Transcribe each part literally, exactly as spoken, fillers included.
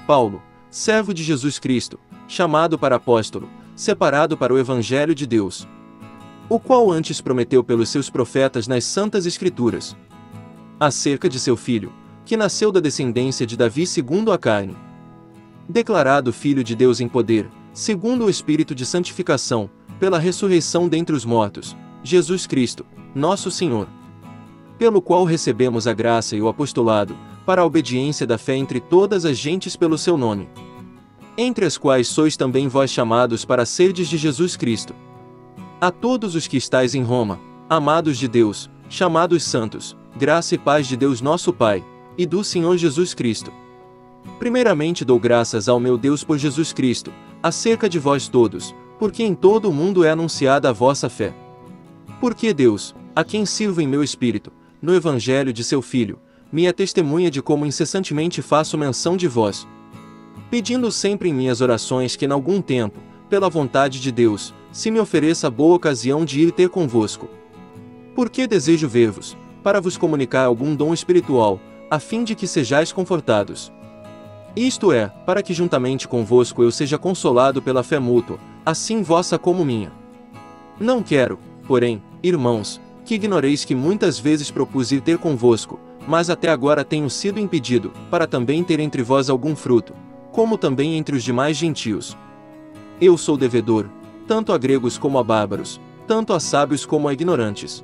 Paulo, servo de Jesus Cristo, chamado para apóstolo, separado para o Evangelho de Deus, o qual antes prometeu pelos seus profetas nas Santas Escrituras, acerca de seu Filho, que nasceu da descendência de Davi segundo a carne, declarado Filho de Deus em poder, segundo o Espírito de santificação, pela ressurreição dentre os mortos, Jesus Cristo, nosso Senhor, pelo qual recebemos a graça e o apostolado, para a obediência da fé entre todas as gentes pelo seu nome, entre as quais sois também vós chamados para serdes de Jesus Cristo. A todos os que estáis em Roma, amados de Deus, chamados santos, graça e paz de Deus nosso Pai, e do Senhor Jesus Cristo. Primeiramente dou graças ao meu Deus por Jesus Cristo, acerca de vós todos, porque em todo o mundo é anunciada a vossa fé. Porque Deus, a quem sirvo em meu espírito, no Evangelho de seu Filho, me é testemunha de como incessantemente faço menção de vós, pedindo sempre em minhas orações que em algum tempo, pela vontade de Deus, se me ofereça boa ocasião de ir ter convosco. Porque desejo ver-vos, para vos comunicar algum dom espiritual, a fim de que sejais confortados. Isto é, para que juntamente convosco eu seja consolado pela fé mútua, assim vossa como minha. Não quero, porém, irmãos, que ignoreis que muitas vezes propus ir ter convosco, mas até agora tenho sido impedido, para também ter entre vós algum fruto, como também entre os demais gentios. Eu sou devedor, tanto a gregos como a bárbaros, tanto a sábios como a ignorantes.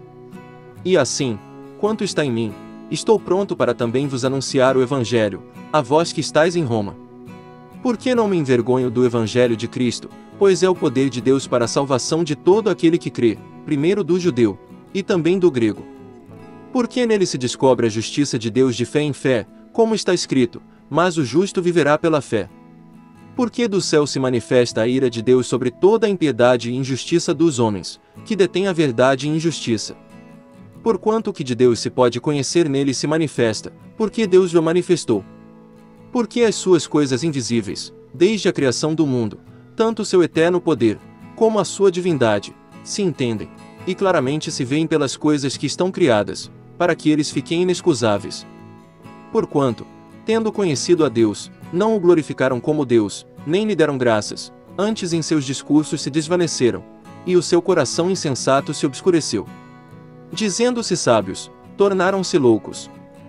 E assim, quanto está em mim, estou pronto para também vos anunciar o Evangelho, a vós que estáis em Roma. Porque não me envergonho do Evangelho de Cristo, pois é o poder de Deus para a salvação de todo aquele que crê, primeiro do judeu, e também do grego. Porque nele se descobre a justiça de Deus de fé em fé, como está escrito, mas o justo viverá pela fé. Porque do céu se manifesta a ira de Deus sobre toda a impiedade e injustiça dos homens, que detêm a verdade e injustiça. Porquanto o que de Deus se pode conhecer nele se manifesta, porque Deus o manifestou. Porque as suas coisas invisíveis, desde a criação do mundo, tanto o seu eterno poder, como a sua divindade, se entendem, e claramente se veem pelas coisas que estão criadas, para que eles fiquem inexcusáveis. Porquanto, tendo conhecido a Deus, não o glorificaram como Deus, nem lhe deram graças, antes em seus discursos se desvaneceram, e o seu coração insensato se obscureceu. Dizendo-se sábios, tornaram-se loucos.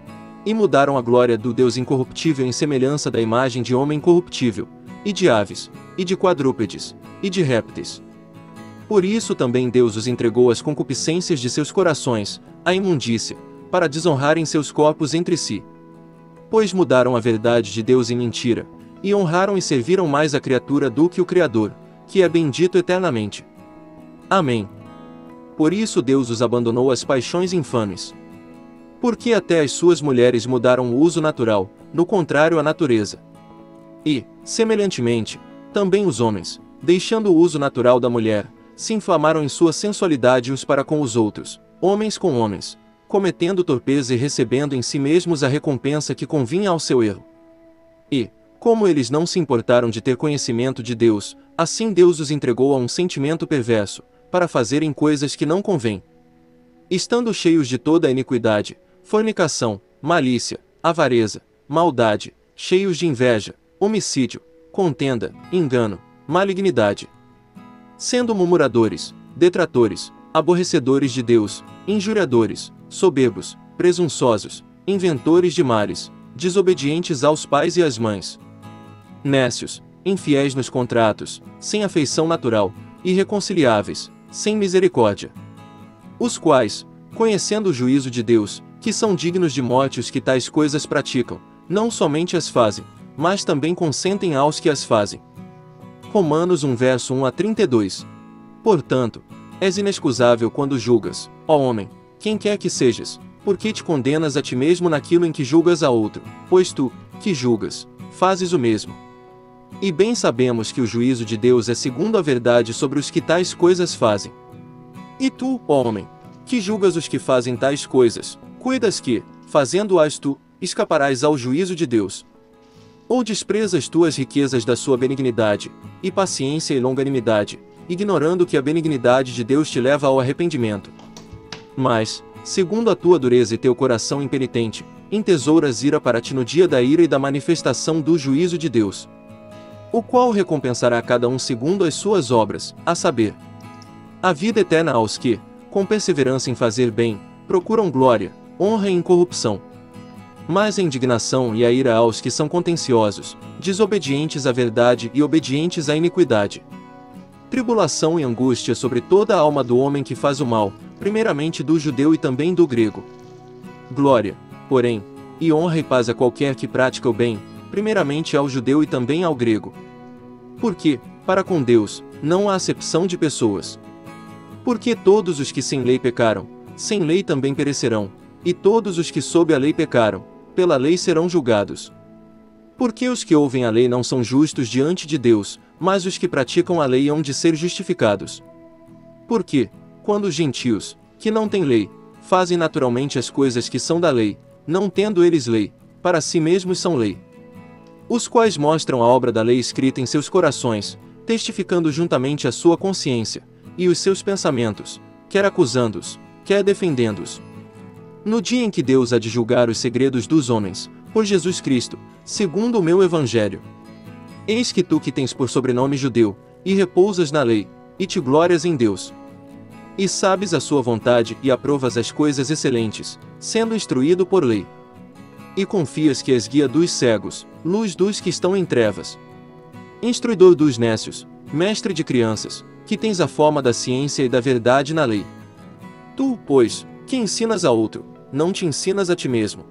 E mudaram a glória do Deus incorruptível em semelhança da imagem de homem corruptível, e de aves, e de quadrúpedes, e de répteis. Por isso também Deus os entregou às concupiscências de seus corações, à imundícia, para desonrarem seus corpos entre si. Pois mudaram a verdade de Deus em mentira, e honraram e serviram mais a criatura do que o Criador, que é bendito eternamente. Amém. Por isso Deus os abandonou às paixões infames. Porque até as suas mulheres mudaram o uso natural, no contrário à natureza. E, semelhantemente, também os homens, deixando o uso natural da mulher, se inflamaram em sua sensualidade uns para com os outros, homens com homens, cometendo torpeza e recebendo em si mesmos a recompensa que convinha ao seu erro. E, como eles não se importaram de ter conhecimento de Deus, assim Deus os entregou a um sentimento perverso, para fazerem coisas que não convêm. Estando cheios de toda a iniquidade, fornicação, malícia, avareza, maldade, cheios de inveja, homicídio, contenda, engano, malignidade. Sendo murmuradores, detratores, aborrecedores de Deus, injuriadores, soberbos, presunçosos, inventores de males, desobedientes aos pais e às mães, nécios, infiéis nos contratos, sem afeição natural, irreconciliáveis, sem misericórdia. Os quais, conhecendo o juízo de Deus, que são dignos de morte os que tais coisas praticam, não somente as fazem, mas também consentem aos que as fazem. Romanos um verso um a trinta e dois. Portanto, és inexcusável quando julgas, ó homem, quem quer que sejas, porque te condenas a ti mesmo naquilo em que julgas a outro, pois tu, que julgas, fazes o mesmo. E bem sabemos que o juízo de Deus é segundo a verdade sobre os que tais coisas fazem. E tu, ó homem, que julgas os que fazem tais coisas, cuidas que, fazendo-as tu, escaparás ao juízo de Deus. Ou desprezas tu as riquezas da sua benignidade, e paciência e longanimidade, ignorando que a benignidade de Deus te leva ao arrependimento. Mas, segundo a tua dureza e teu coração impenitente, entesouras ira para ti no dia da ira e da manifestação do juízo de Deus, o qual recompensará a cada um segundo as suas obras, a saber, a vida eterna aos que, com perseverança em fazer bem, procuram glória, honra e incorrupção. Mas a indignação e a ira aos que são contenciosos, desobedientes à verdade e obedientes à iniquidade. Tribulação e angústia sobre toda a alma do homem que faz o mal, primeiramente do judeu e também do grego. Glória, porém, e honra e paz a qualquer que pratica o bem, primeiramente ao judeu e também ao grego. Porque, para com Deus, não há acepção de pessoas. Porque todos os que sem lei pecaram, sem lei também perecerão, e todos os que sob a lei pecaram, pela lei serão julgados. Porque os que ouvem a lei não são justos diante de Deus, mas os que praticam a lei hão de ser justificados. Porque, quando os gentios, que não têm lei, fazem naturalmente as coisas que são da lei, não tendo eles lei, para si mesmos são lei, os quais mostram a obra da lei escrita em seus corações, testificando juntamente a sua consciência, e os seus pensamentos, quer acusando-os, quer defendendo-os. No dia em que Deus há de julgar os segredos dos homens, por Jesus Cristo, segundo o meu evangelho. Eis que tu que tens por sobrenome judeu, e repousas na lei, e te glórias em Deus. E sabes a sua vontade e aprovas as coisas excelentes, sendo instruído por lei. E confias que és guia dos cegos, luz dos que estão em trevas, instruidor dos nécios, mestre de crianças, que tens a forma da ciência e da verdade na lei. Tu, pois, que ensinas a outro, não te ensinas a ti mesmo.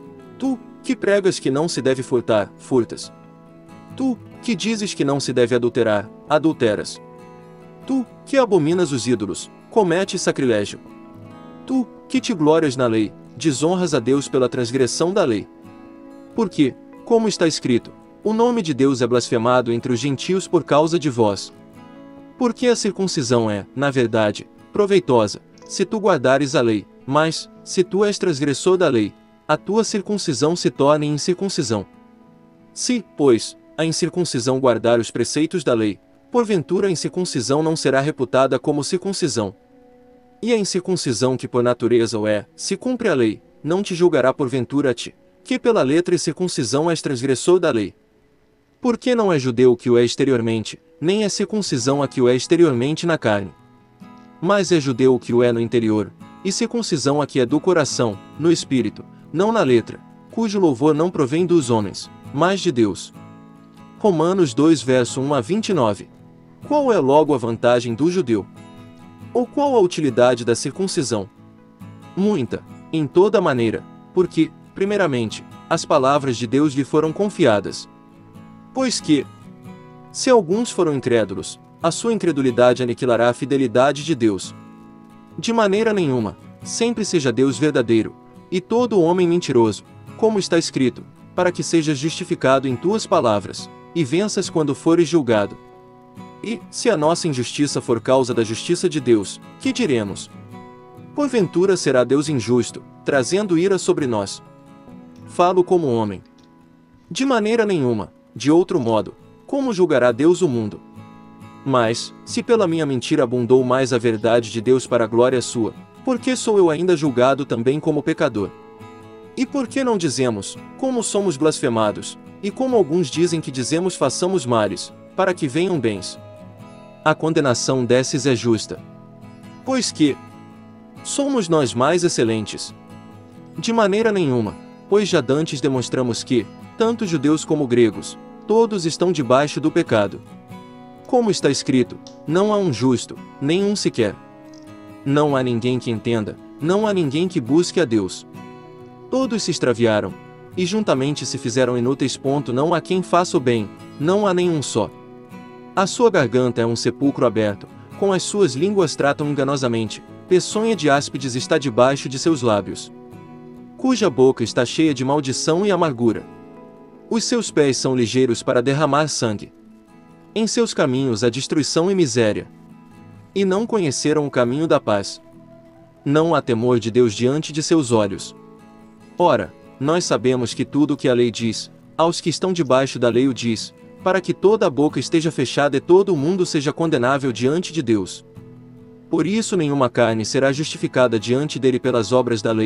Tu, que pregas que não se deve furtar, furtas. Tu, que dizes que não se deve adulterar, adulteras. Tu, que abominas os ídolos, cometes sacrilégio. Tu, que te glórias na lei, desonras a Deus pela transgressão da lei. Porque, como está escrito, o nome de Deus é blasfemado entre os gentios por causa de vós. Porque a circuncisão é, na verdade, proveitosa, se tu guardares a lei, mas, se tu és transgressor da lei, a tua circuncisão se torna em incircuncisão. Se, pois, a incircuncisão guardar os preceitos da lei, porventura a incircuncisão não será reputada como circuncisão. E a incircuncisão que por natureza o é, se cumpre a lei, não te julgará porventura a ti, que pela letra e circuncisão és transgressor da lei. Porque não é judeu que o é exteriormente, nem é circuncisão a que o é exteriormente na carne. Mas é judeu o que o é no interior, e circuncisão a que é do coração, no espírito, não na letra, cujo louvor não provém dos homens, mas de Deus. Romanos dois verso um a vinte e nove. Qual é logo a vantagem do judeu? Ou qual a utilidade da circuncisão? Muita, em toda maneira, porque, primeiramente, as palavras de Deus lhe foram confiadas. Pois que, se alguns foram incrédulos, a sua incredulidade aniquilará a fidelidade de Deus. De maneira nenhuma, sempre seja Deus verdadeiro, e todo homem mentiroso, como está escrito, para que sejas justificado em tuas palavras, e venças quando fores julgado. E, se a nossa injustiça for causa da justiça de Deus, que diremos? Porventura será Deus injusto, trazendo ira sobre nós? Falo como homem. De maneira nenhuma, de outro modo, como julgará Deus o mundo? Mas, se pela minha mentira abundou mais a verdade de Deus para a glória sua, por que sou eu ainda julgado também como pecador? E por que não dizemos, como somos blasfemados, e como alguns dizem que dizemos façamos males, para que venham bens? A condenação desses é justa. Pois que somos nós mais excelentes? De maneira nenhuma, pois já dantes demonstramos que, tanto judeus como gregos, todos estão debaixo do pecado. Como está escrito, não há um justo, nem um sequer. Não há ninguém que entenda, não há ninguém que busque a Deus. Todos se extraviaram, e juntamente se fizeram inúteis. Ponto. Não há quem faça o bem, não há nenhum só. A sua garganta é um sepulcro aberto, com as suas línguas tratam enganosamente, peçonha de áspides está debaixo de seus lábios, cuja boca está cheia de maldição e amargura. Os seus pés são ligeiros para derramar sangue. Em seus caminhos há destruição e miséria. E não conheceram o caminho da paz. Não há temor de Deus diante de seus olhos. Ora, nós sabemos que tudo o que a lei diz, aos que estão debaixo da lei o diz, para que toda a boca esteja fechada e todo o mundo seja condenável diante de Deus. Por isso nenhuma carne será justificada diante dele pelas obras da lei,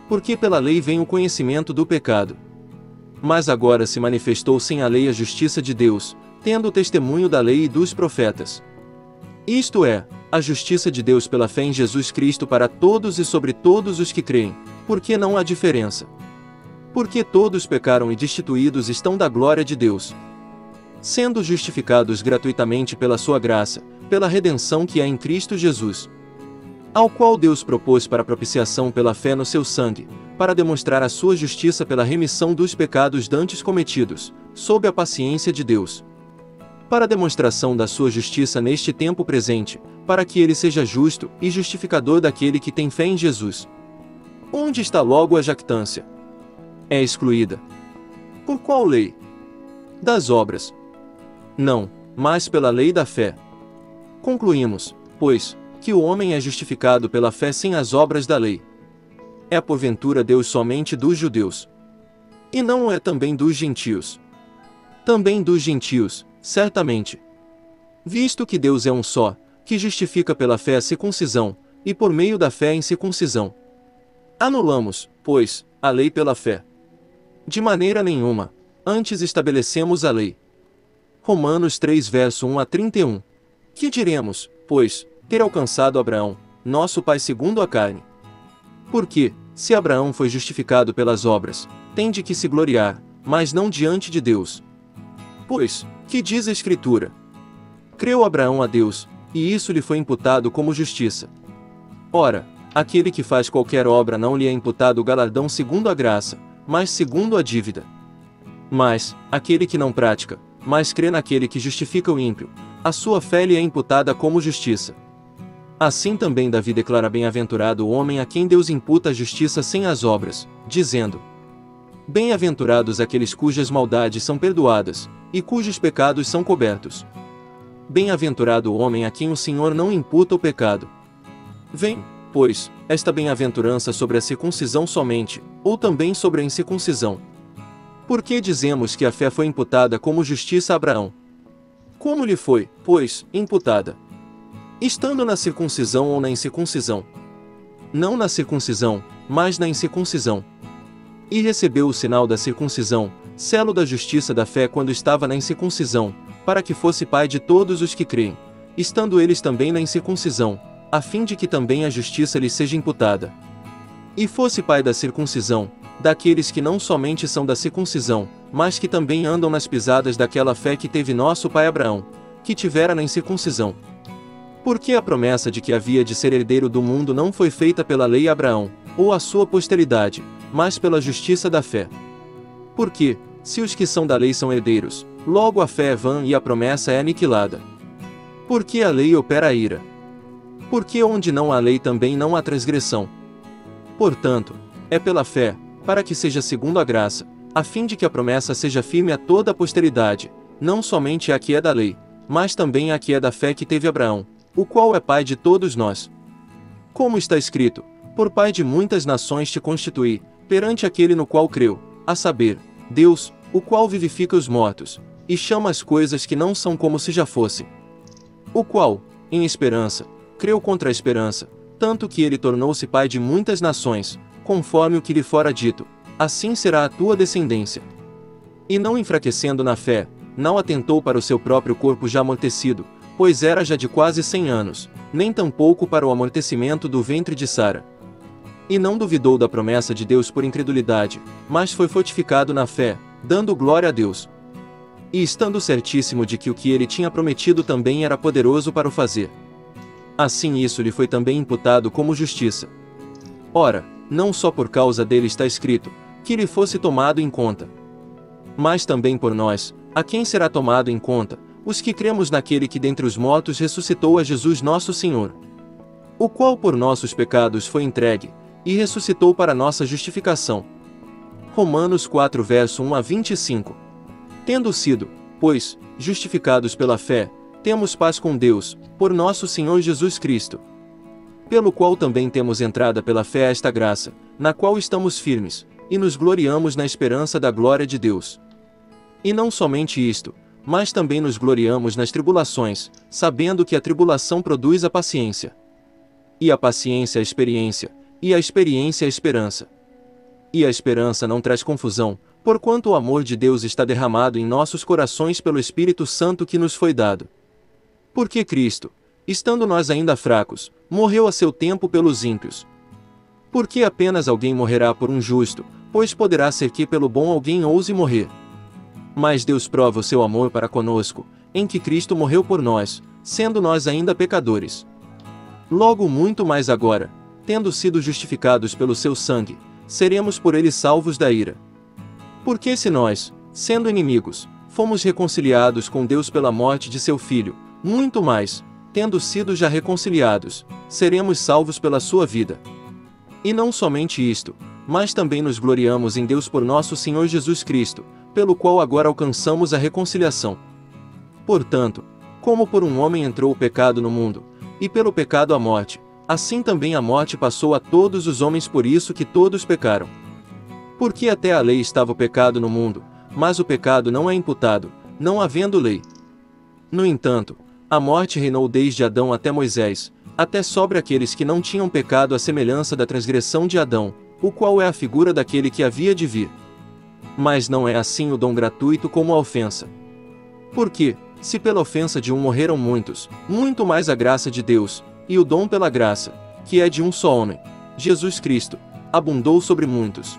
Porque pela lei vem o conhecimento do pecado. Mas agora se manifestou sem a lei a justiça de Deus, tendo o testemunho da lei e dos profetas. Isto é, a justiça de Deus pela fé em Jesus Cristo para todos e sobre todos os que creem, porque não há diferença. Porque todos pecaram e destituídos estão da glória de Deus, sendo justificados gratuitamente pela sua graça, pela redenção que há em Cristo Jesus, ao qual Deus propôs para propiciação pela fé no seu sangue, para demonstrar a sua justiça pela remissão dos pecados dantes cometidos, sob a paciência de Deus, para demonstração da sua justiça neste tempo presente, para que ele seja justo e justificador daquele que tem fé em Jesus. Onde está logo a jactância? É excluída. Por qual lei? Das obras? Não, mas pela lei da fé. Concluímos, pois, que o homem é justificado pela fé sem as obras da lei. É porventura Deus somente dos judeus? E não é também dos gentios? Também dos gentios, certamente. Visto que Deus é um só, que justifica pela fé a circuncisão, e por meio da fé a incircuncisão. Anulamos, pois, a lei pela fé? De maneira nenhuma, antes estabelecemos a lei. Romanos três verso um a trinta e um. Que diremos, pois, ter alcançado Abraão, nosso pai segundo a carne? Porque, se Abraão foi justificado pelas obras, tem de que se gloriar, mas não diante de Deus. Pois, que diz a Escritura? Creu Abraão a Deus, e isso lhe foi imputado como justiça. Ora, aquele que faz qualquer obra não lhe é imputado o galardão segundo a graça, mas segundo a dívida. Mas, aquele que não pratica, mas crê naquele que justifica o ímpio, a sua fé lhe é imputada como justiça. Assim também Davi declara bem-aventurado o homem a quem Deus imputa a justiça sem as obras, dizendo: bem-aventurados aqueles cujas maldades são perdoadas, e cujos pecados são cobertos. Bem-aventurado o homem a quem o Senhor não imputa o pecado. Vem, pois, esta bem-aventurança sobre a circuncisão somente, ou também sobre a incircuncisão. Por que dizemos que a fé foi imputada como justiça a Abraão? Como lhe foi, pois, imputada? Estando na circuncisão ou na incircuncisão? Não na circuncisão, mas na incircuncisão. E recebeu o sinal da circuncisão, selo da justiça da fé quando estava na incircuncisão, para que fosse pai de todos os que creem, estando eles também na incircuncisão, a fim de que também a justiça lhe seja imputada. E fosse pai da circuncisão, daqueles que não somente são da circuncisão, mas que também andam nas pisadas daquela fé que teve nosso pai Abraão, que tivera na incircuncisão. Porque a promessa de que havia de ser herdeiro do mundo não foi feita pela lei a Abraão, ou a sua posteridade, mas pela justiça da fé. Porque, se os que são da lei são herdeiros, logo a fé é vã e a promessa é aniquilada. Porque a lei opera a ira. Porque onde não há lei também não há transgressão. Portanto, é pela fé, para que seja segundo a graça, a fim de que a promessa seja firme a toda a posteridade, não somente a que é da lei, mas também a que é da fé que teve Abraão, o qual é pai de todos nós. Como está escrito, por pai de muitas nações te constituí, perante aquele no qual creu, a saber, Deus, o qual vivifica os mortos, e chama as coisas que não são como se já fossem. O qual, em esperança, creu contra a esperança, tanto que ele tornou-se pai de muitas nações, conforme o que lhe fora dito, assim será a tua descendência. E não enfraquecendo na fé, não atentou para o seu próprio corpo já amortecido, pois era já de quase cem anos, nem tampouco para o amortecimento do ventre de Sara. E não duvidou da promessa de Deus por incredulidade, mas foi fortificado na fé, dando glória a Deus. E estando certíssimo de que o que ele tinha prometido também era poderoso para o fazer. Assim isso lhe foi também imputado como justiça. Ora, não só por causa dele está escrito, que lhe fosse tomado em conta, mas também por nós, a quem será tomado em conta, os que cremos naquele que dentre os mortos ressuscitou a Jesus nosso Senhor, o qual por nossos pecados foi entregue, e ressuscitou para nossa justificação. Romanos quatro verso um a vinte e cinco. Tendo sido, pois, justificados pela fé, temos paz com Deus, por nosso Senhor Jesus Cristo, pelo qual também temos entrada pela fé a esta graça, na qual estamos firmes, e nos gloriamos na esperança da glória de Deus. E não somente isto, mas também nos gloriamos nas tribulações, sabendo que a tribulação produz a paciência. E a paciência a experiência, e a experiência a esperança. E a esperança não traz confusão, porquanto o amor de Deus está derramado em nossos corações pelo Espírito Santo que nos foi dado. Porque Cristo, estando nós ainda fracos, morreu a seu tempo pelos ímpios. Porque apenas alguém morrerá por um justo, pois poderá ser que pelo bom alguém ouse morrer. Mas Deus prova o seu amor para conosco, em que Cristo morreu por nós, sendo nós ainda pecadores. Logo muito mais agora, tendo sido justificados pelo seu sangue, seremos por ele salvos da ira. Porque se nós, sendo inimigos, fomos reconciliados com Deus pela morte de seu Filho, muito mais, tendo sido já reconciliados, seremos salvos pela sua vida. E não somente isto, mas também nos gloriamos em Deus por nosso Senhor Jesus Cristo, pelo qual agora alcançamos a reconciliação. Portanto, como por um homem entrou o pecado no mundo, e pelo pecado a morte, assim também a morte passou a todos os homens, por isso que todos pecaram. Porque até a lei estava o pecado no mundo, mas o pecado não é imputado, não havendo lei. No entanto, a morte reinou desde Adão até Moisés, até sobre aqueles que não tinham pecado, à semelhança da transgressão de Adão, o qual é a figura daquele que havia de vir. Mas não é assim o dom gratuito como a ofensa. Porque, se pela ofensa de um morreram muitos, muito mais a graça de Deus, e o dom pela graça, que é de um só homem, Jesus Cristo, abundou sobre muitos.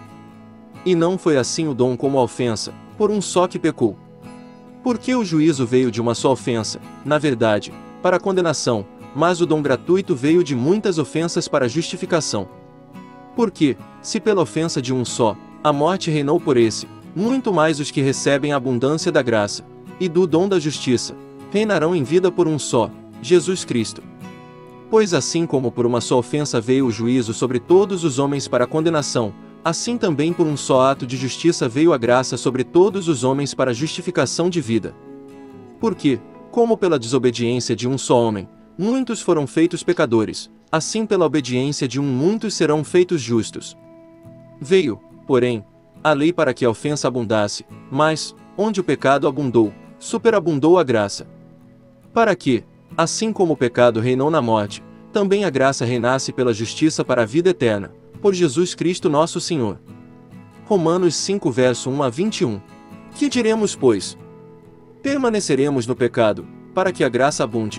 E não foi assim o dom como a ofensa, por um só que pecou. Porque o juízo veio de uma só ofensa, na verdade, para a condenação, mas o dom gratuito veio de muitas ofensas para a justificação. Porque, se pela ofensa de um só, a morte reinou por esse, muito mais os que recebem a abundância da graça, e do dom da justiça, reinarão em vida por um só, Jesus Cristo. Pois assim como por uma só ofensa veio o juízo sobre todos os homens para a condenação, assim também por um só ato de justiça veio a graça sobre todos os homens para a justificação de vida. Porque, como pela desobediência de um só homem, muitos foram feitos pecadores, assim pela obediência de um muitos serão feitos justos. Veio, porém, a lei para que a ofensa abundasse, mas, onde o pecado abundou, superabundou a graça. Para que, assim como o pecado reinou na morte, também a graça reinasse pela justiça para a vida eterna, por Jesus Cristo nosso Senhor. Romanos cinco verso um a vinte e um. Que diremos, pois? Permaneceremos no pecado, para que a graça abunde?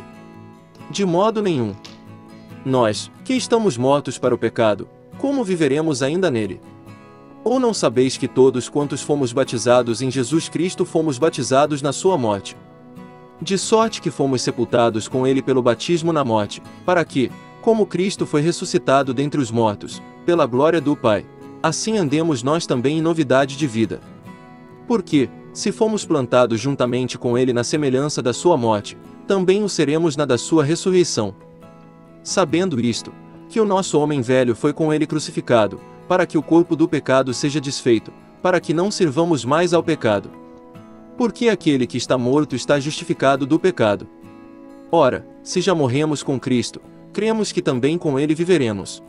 De modo nenhum. Nós, que estamos mortos para o pecado, como viveremos ainda nele? Ou não sabeis que todos quantos fomos batizados em Jesus Cristo fomos batizados na sua morte? De sorte que fomos sepultados com ele pelo batismo na morte, para que, como Cristo foi ressuscitado dentre os mortos, pela glória do Pai, assim andemos nós também em novidade de vida. Porque, se fomos plantados juntamente com ele na semelhança da sua morte, também o seremos na da sua ressurreição. Sabendo isto, que o nosso homem velho foi com ele crucificado, para que o corpo do pecado seja desfeito, para que não sirvamos mais ao pecado. Porque aquele que está morto está justificado do pecado. Ora, se já morremos com Cristo, cremos que também com ele viveremos.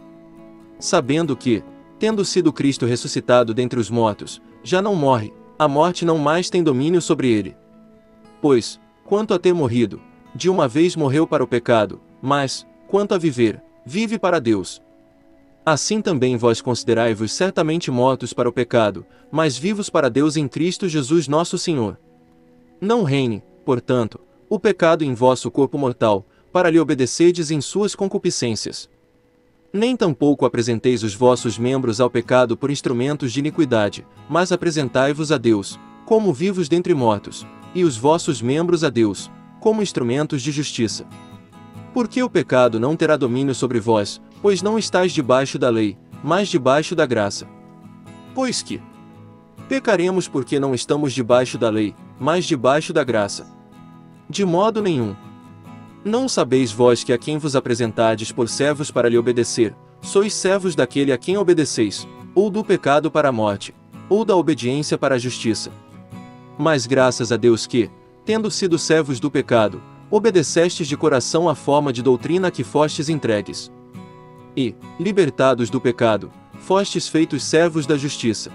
Sabendo que, tendo sido Cristo ressuscitado dentre os mortos, já não morre, a morte não mais tem domínio sobre ele. Pois, quanto a ter morrido, de uma vez morreu para o pecado, mas, quanto a viver, vive para Deus. Assim também vós considerai-vos certamente mortos para o pecado, mas vivos para Deus em Cristo Jesus nosso Senhor. Não reine, portanto, o pecado em vosso corpo mortal, para lhe obedecerdes em suas concupiscências. Nem tampouco apresenteis os vossos membros ao pecado por instrumentos de iniquidade, mas apresentai-vos a Deus, como vivos dentre mortos, e os vossos membros a Deus, como instrumentos de justiça. Porque o pecado não terá domínio sobre vós, pois não estáis debaixo da lei, mas debaixo da graça. Pois que pecaremos porque não estamos debaixo da lei, mas debaixo da graça. De modo nenhum. Não sabeis vós que a quem vos apresentardes por servos para lhe obedecer, sois servos daquele a quem obedeceis, ou do pecado para a morte, ou da obediência para a justiça. Mas graças a Deus que, tendo sido servos do pecado, obedecestes de coração à forma de doutrina a que fostes entregues. E, libertados do pecado, fostes feitos servos da justiça.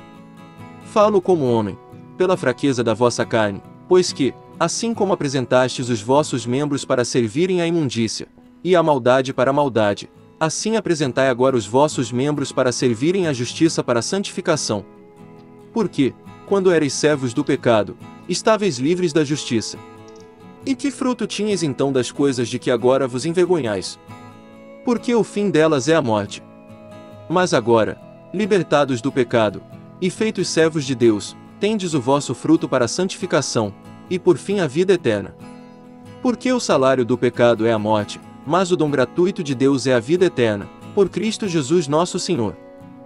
Falo como homem, pela fraqueza da vossa carne, pois que, assim como apresentastes os vossos membros para servirem à imundícia, e à maldade para a maldade, Assim apresentai agora os vossos membros para servirem à justiça para a santificação. Porque, quando erais servos do pecado, estáveis livres da justiça. E que fruto tinhais então das coisas de que agora vos envergonhais? Porque o fim delas é a morte. Mas agora, libertados do pecado, e feitos servos de Deus, tendes o vosso fruto para a santificação, e por fim a vida eterna. Porque o salário do pecado é a morte, mas o dom gratuito de Deus é a vida eterna, por Cristo Jesus nosso Senhor.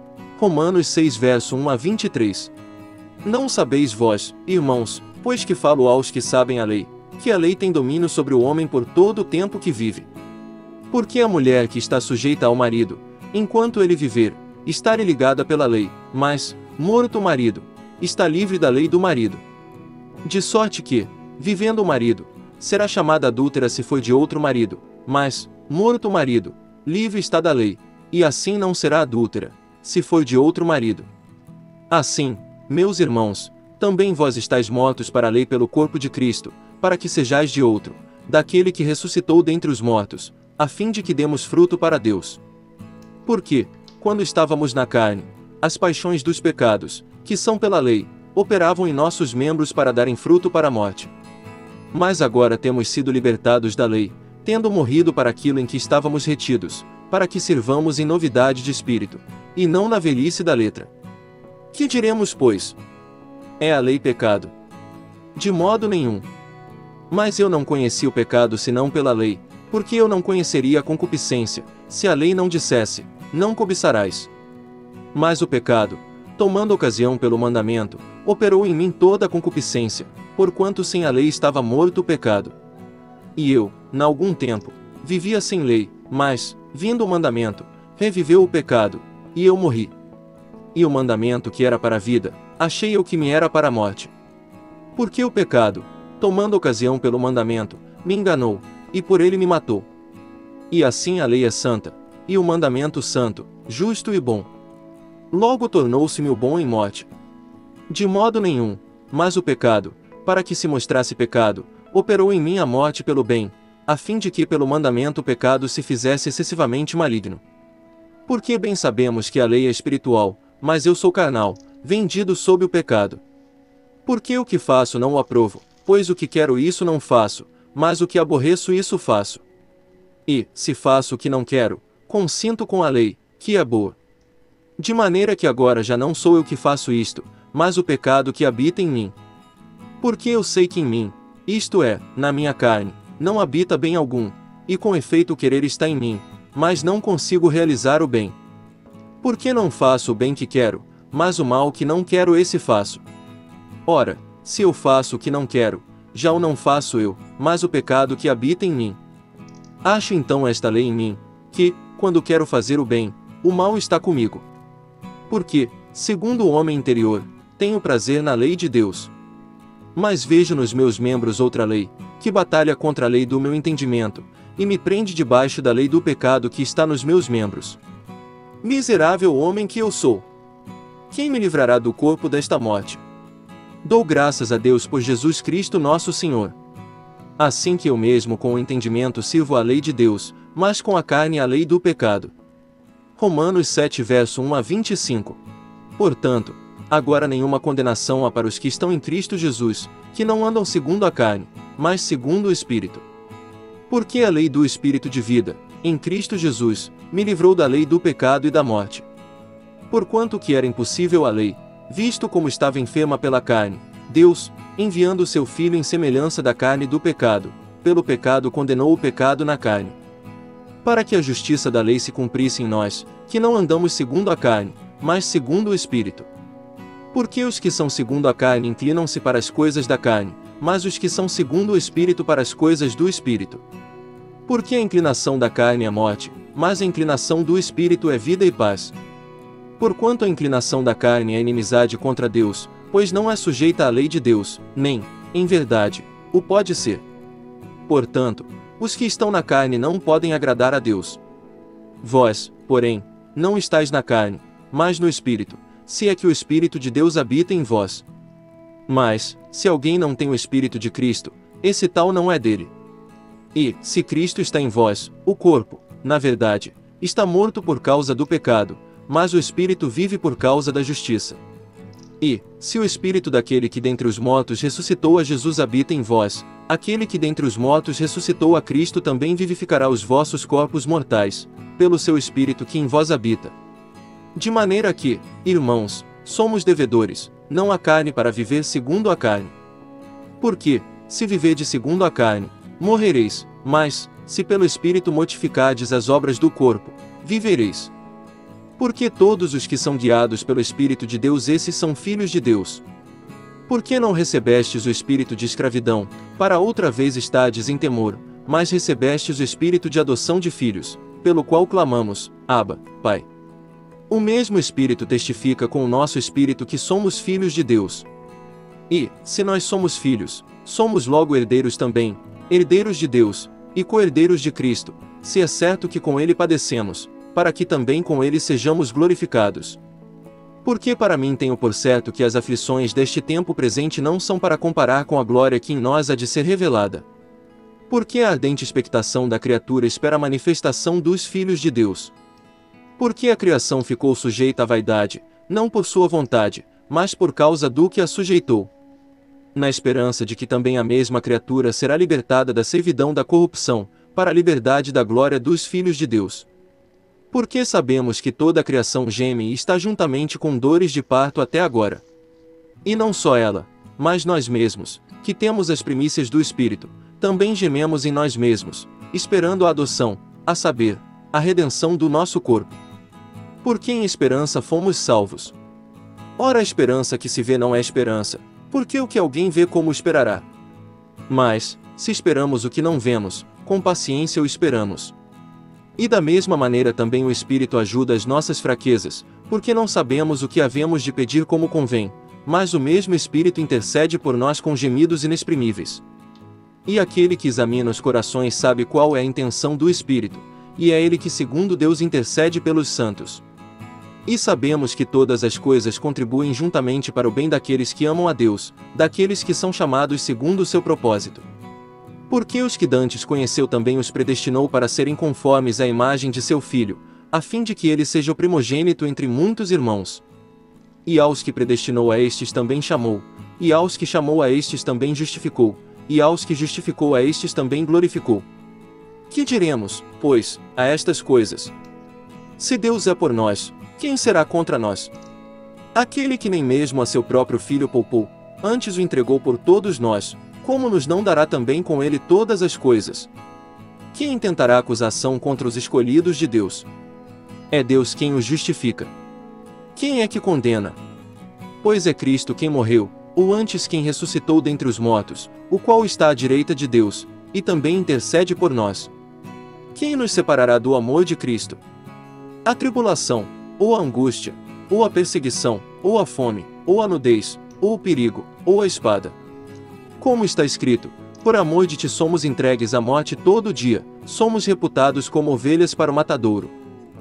Romanos seis verso um a vinte e três. Não sabeis vós, irmãos, pois que falo aos que sabem a lei, que a lei tem domínio sobre o homem por todo o tempo que vive. Porque a mulher que está sujeita ao marido, enquanto ele viver, está ligada pela lei, mas, morto o marido, está livre da lei do marido. De sorte que, vivendo o marido, será chamada adúltera se for de outro marido, mas, morto o marido, livre está da lei, e assim não será adúltera, se for de outro marido. Assim, meus irmãos, também vós estáis mortos para a lei pelo corpo de Cristo, para que sejais de outro, daquele que ressuscitou dentre os mortos, a fim de que demos fruto para Deus. Porque, quando estávamos na carne, as paixões dos pecados, que são pela lei, operavam em nossos membros para darem fruto para a morte. Mas agora temos sido libertados da lei, tendo morrido para aquilo em que estávamos retidos, para que sirvamos em novidade de espírito, e não na velhice da letra. Que diremos, pois? É a lei pecado? De modo nenhum. Mas eu não conheci o pecado senão pela lei, porque eu não conheceria a concupiscência, se a lei não dissesse, não cobiçarás. Mas o pecado, tomando ocasião pelo mandamento, operou em mim toda a concupiscência, porquanto sem a lei estava morto o pecado. E eu, na algum tempo, vivia sem lei, mas, vindo o mandamento, reviveu o pecado, e eu morri. E o mandamento que era para a vida, achei eu que me era para a morte. Porque o pecado, tomando ocasião pelo mandamento, me enganou, e por ele me matou. E assim a lei é santa, e o mandamento santo, justo e bom. Logo tornou-se-me o bom em morte. De modo nenhum, mas o pecado, para que se mostrasse pecado, operou em mim a morte pelo bem, a fim de que pelo mandamento o pecado se fizesse excessivamente maligno. Porque bem sabemos que a lei é espiritual, mas eu sou carnal, vendido sob o pecado. Porque o que faço não o aprovo, pois o que quero isso não faço, mas o que aborreço isso faço. E, se faço o que não quero, consinto com a lei, que é boa. De maneira que agora já não sou eu que faço isto, mas o pecado que habita em mim. Porque eu sei que em mim, isto é, na minha carne, não habita bem algum, e com efeito o querer está em mim, mas não consigo realizar o bem. Porque não faço o bem que quero, mas o mal que não quero esse faço. Ora, se eu faço o que não quero, já o não faço eu, mas o pecado que habita em mim. Acho então esta lei em mim, que, quando quero fazer o bem, o mal está comigo. Porque, segundo o homem interior, tenho prazer na lei de Deus. Mas vejo nos meus membros outra lei, que batalha contra a lei do meu entendimento, e me prende debaixo da lei do pecado que está nos meus membros. Miserável homem que eu sou! Quem me livrará do corpo desta morte? Dou graças a Deus por Jesus Cristo nosso Senhor. Assim que eu mesmo com o entendimento sirvo a lei de Deus, mas com a carne a lei do pecado. Romanos sete verso um a vinte e cinco. Portanto, agora nenhuma condenação há para os que estão em Cristo Jesus, que não andam segundo a carne, mas segundo o Espírito. Porque a lei do Espírito de vida, em Cristo Jesus, me livrou da lei do pecado e da morte. Porquanto que era impossível a lei, visto como estava enferma pela carne, Deus, enviando o seu Filho em semelhança da carne do pecado, pelo pecado condenou o pecado na carne. Para que a justiça da lei se cumprisse em nós, que não andamos segundo a carne, mas segundo o Espírito. Porque os que são segundo a carne inclinam-se para as coisas da carne, mas os que são segundo o Espírito para as coisas do Espírito. Porque a inclinação da carne é morte, mas a inclinação do Espírito é vida e paz. Porquanto a inclinação da carne é inimizade contra Deus, pois não é sujeita à lei de Deus, nem, em verdade, o pode ser. Portanto, os que estão na carne não podem agradar a Deus. Vós, porém, não estáis na carne, mas no Espírito, se é que o Espírito de Deus habita em vós. Mas, se alguém não tem o Espírito de Cristo, esse tal não é dele. E, se Cristo está em vós, o corpo, na verdade, está morto por causa do pecado, mas o Espírito vive por causa da justiça. E, se o Espírito daquele que dentre os mortos ressuscitou a Jesus habita em vós, aquele que dentre os mortos ressuscitou a Cristo também vivificará os vossos corpos mortais, pelo seu Espírito que em vós habita. De maneira que, irmãos, somos devedores, não à carne para viver segundo a carne. Porque, se viverdes segundo a carne, morrereis, mas, se pelo Espírito mortificardes as obras do corpo, vivereis. Porque todos os que são guiados pelo Espírito de Deus esses são filhos de Deus. Por que não recebestes o espírito de escravidão, para outra vez estardes em temor, mas recebestes o espírito de adoção de filhos, pelo qual clamamos, Abba, Pai. O mesmo Espírito testifica com o nosso espírito que somos filhos de Deus. E, se nós somos filhos, somos logo herdeiros também, herdeiros de Deus, e co-herdeiros de Cristo, se é certo que com Ele padecemos, para que também com Ele sejamos glorificados. Porque para mim tenho por certo que as aflições deste tempo presente não são para comparar com a glória que em nós há de ser revelada. Porque a ardente expectação da criatura espera a manifestação dos filhos de Deus. Porque a criação ficou sujeita à vaidade, não por sua vontade, mas por causa do que a sujeitou. Na esperança de que também a mesma criatura será libertada da servidão da corrupção, para a liberdade da glória dos filhos de Deus. Porque sabemos que toda a criação geme e está juntamente com dores de parto até agora. E não só ela, mas nós mesmos, que temos as primícias do Espírito, também gememos em nós mesmos, esperando a adoção, a saber, a redenção do nosso corpo. Porque em esperança fomos salvos. Ora, a esperança que se vê não é esperança, porque o que alguém vê como esperará? Mas, se esperamos o que não vemos, com paciência o esperamos. E da mesma maneira também o Espírito ajuda as nossas fraquezas, porque não sabemos o que havemos de pedir como convém, mas o mesmo Espírito intercede por nós com gemidos inexprimíveis. E aquele que examina os corações sabe qual é a intenção do Espírito, e é ele que segundo Deus intercede pelos santos. E sabemos que todas as coisas contribuem juntamente para o bem daqueles que amam a Deus, daqueles que são chamados segundo o seu propósito. Porque os que dantes conheceu também os predestinou para serem conformes à imagem de seu Filho, a fim de que ele seja o primogênito entre muitos irmãos. E aos que predestinou a estes também chamou, e aos que chamou a estes também justificou, e aos que justificou a estes também glorificou. Que diremos, pois, a estas coisas? Se Deus é por nós, quem será contra nós? Aquele que nem mesmo a seu próprio Filho poupou, antes o entregou por todos nós, como nos não dará também com ele todas as coisas? Quem intentará acusação contra os escolhidos de Deus? É Deus quem os justifica. Quem é que condena? Pois é Cristo quem morreu, ou antes quem ressuscitou dentre os mortos, o qual está à direita de Deus, e também intercede por nós. Quem nos separará do amor de Cristo? A tribulação, ou a angústia, ou a perseguição, ou a fome, ou a nudez, ou o perigo, ou a espada. Como está escrito, por amor de ti somos entregues à morte todo dia, somos reputados como ovelhas para o matadouro.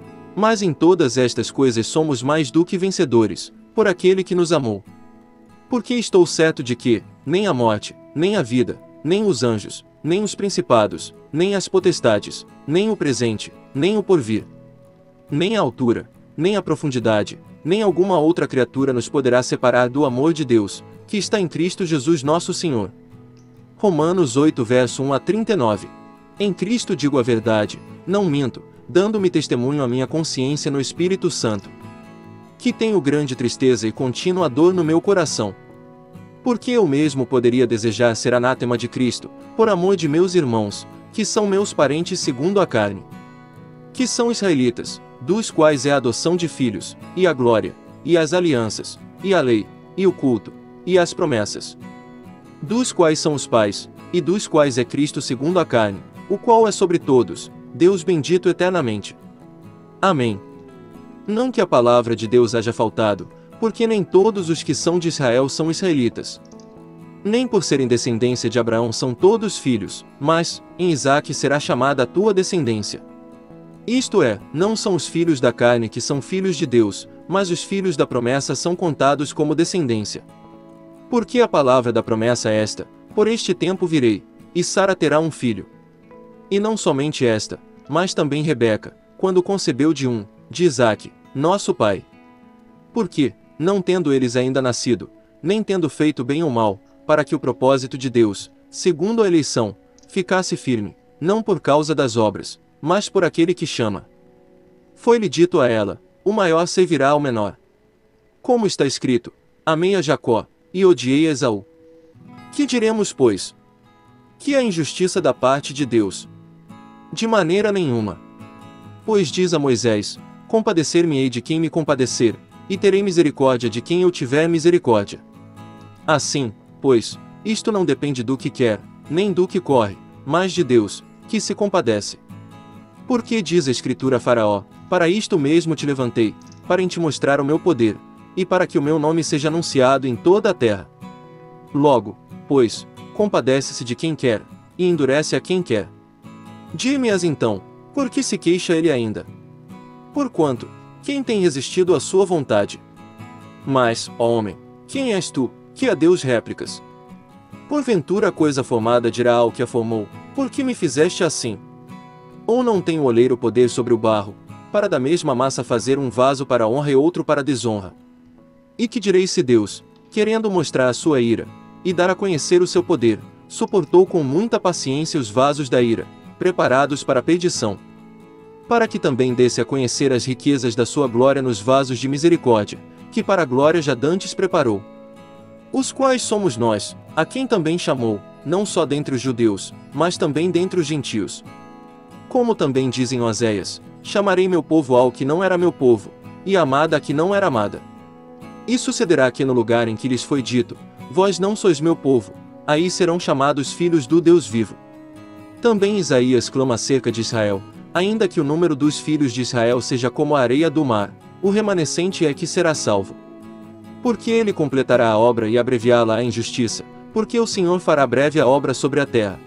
Mas em todas estas coisas somos mais do que vencedores, por aquele que nos amou. Porque estou certo de que, nem a morte, nem a vida, nem os anjos, nem os principados, nem as potestades, nem o presente, nem o porvir, nem a altura, nem a profundidade, nem alguma outra criatura nos poderá separar do amor de Deus, que está em Cristo Jesus nosso Senhor. Romanos oito verso um a trinta e nove. Em Cristo digo a verdade, não minto, dando-me testemunho à minha consciência no Espírito Santo, que tenho grande tristeza e contínua dor no meu coração. Porque eu mesmo poderia desejar ser anátema de Cristo, por amor de meus irmãos, que são meus parentes segundo a carne, que são israelitas, dos quais é a adoção de filhos, e a glória, e as alianças, e a lei, e o culto, e as promessas, dos quais são os pais, e dos quais é Cristo segundo a carne, o qual é sobre todos, Deus bendito eternamente. Amém. Não que a palavra de Deus haja faltado, porque nem todos os que são de Israel são israelitas. Nem por serem descendência de Abraão são todos filhos, mas, em Isaque será chamada a tua descendência. Isto é, não são os filhos da carne que são filhos de Deus, mas os filhos da promessa são contados como descendência. Porque a palavra da promessa é esta: por este tempo virei, e Sara terá um filho. E não somente esta, mas também Rebeca, quando concebeu de um, de Isaque, nosso pai. Porque, não tendo eles ainda nascido, nem tendo feito bem ou mal, para que o propósito de Deus, segundo a eleição, ficasse firme, não por causa das obras, mas por aquele que chama. Foi-lhe dito a ela: o maior servirá ao menor. Como está escrito: amei a Jacó, e odiei a Esaú. Que diremos, pois? Que é a injustiça da parte de Deus? De maneira nenhuma. Pois diz a Moisés: compadecer-me-ei de quem me compadecer, e terei misericórdia de quem eu tiver misericórdia. Assim, pois, isto não depende do que quer, nem do que corre, mas de Deus, que se compadece. Porque diz a Escritura a Faraó: para isto mesmo te levantei, para em te mostrar o meu poder, e para que o meu nome seja anunciado em toda a terra. Logo, pois, compadece-se de quem quer, e endurece a quem quer. Dime-as então, por que se queixa ele ainda? Porquanto, quem tem resistido à sua vontade? Mas, ó homem, quem és tu, que a Deus réplicas? Porventura a coisa formada dirá ao que a formou: por que me fizeste assim? Ou não tem o oleiro poder sobre o barro, para da mesma massa fazer um vaso para honra e outro para desonra? E que direi se Deus, querendo mostrar a sua ira, e dar a conhecer o seu poder, suportou com muita paciência os vasos da ira, preparados para a perdição, para que também desse a conhecer as riquezas da sua glória nos vasos de misericórdia, que para a glória já dantes preparou? Os quais somos nós, a quem também chamou, não só dentre os judeus, mas também dentre os gentios. Como também dizem Oséias: chamarei meu povo ao que não era meu povo, e amada a que não era amada. E sucederá que no lugar em que lhes foi dito: vós não sois meu povo, aí serão chamados filhos do Deus vivo. Também Isaías clama acerca de Israel: ainda que o número dos filhos de Israel seja como a areia do mar, o remanescente é que será salvo. Porque ele completará a obra e abreviá-la em justiça, porque o Senhor fará breve a obra sobre a terra.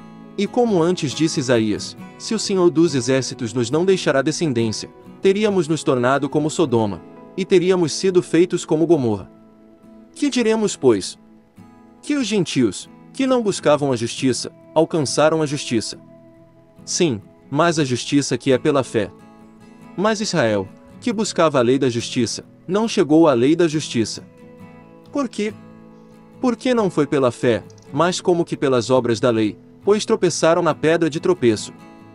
E como antes disse Isaías: se o Senhor dos exércitos nos não deixará descendência, teríamos nos tornado como Sodoma, e teríamos sido feitos como Gomorra. Que diremos, pois? Que os gentios, que não buscavam a justiça, alcançaram a justiça. Sim, mas a justiça que é pela fé. Mas Israel, que buscava a lei da justiça, não chegou à lei da justiça. Por quê? Porque não foi pela fé, mas como que pelas obras da lei, pois tropeçaram na pedra de tropeço.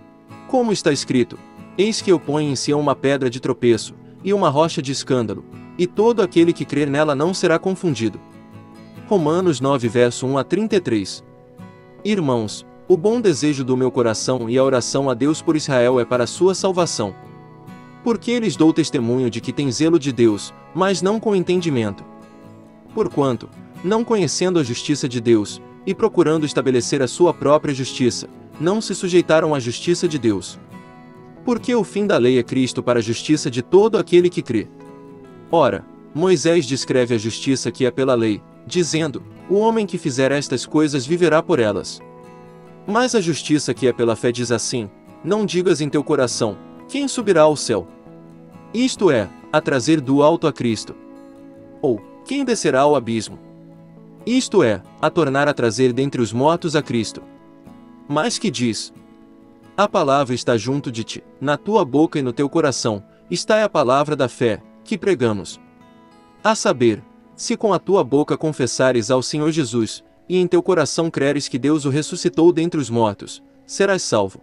Como está escrito: eis que eu ponho em Sião uma pedra de tropeço, e uma rocha de escândalo, e todo aquele que crer nela não será confundido. Romanos nove verso um a trinta e três. Irmãos, o bom desejo do meu coração e a oração a Deus por Israel é para a sua salvação. Porque lhes dou testemunho de que tem zelo de Deus, mas não com entendimento. Porquanto, não conhecendo a justiça de Deus, e procurando estabelecer a sua própria justiça, não se sujeitaram à justiça de Deus. Porque o fim da lei é Cristo para a justiça de todo aquele que crê. Ora, Moisés descreve a justiça que é pela lei, dizendo: o homem que fizer estas coisas viverá por elas. Mas a justiça que é pela fé diz assim: não digas em teu coração: quem subirá ao céu? Isto é, a trazer do alto a Cristo. Ou, quem descerá ao abismo? Isto é, a tornar a trazer dentre os mortos a Cristo. Mas que diz: a palavra está junto de ti, na tua boca e no teu coração, está a palavra da fé, que pregamos. A saber, se com a tua boca confessares ao Senhor Jesus, e em teu coração creres que Deus o ressuscitou dentre os mortos, serás salvo.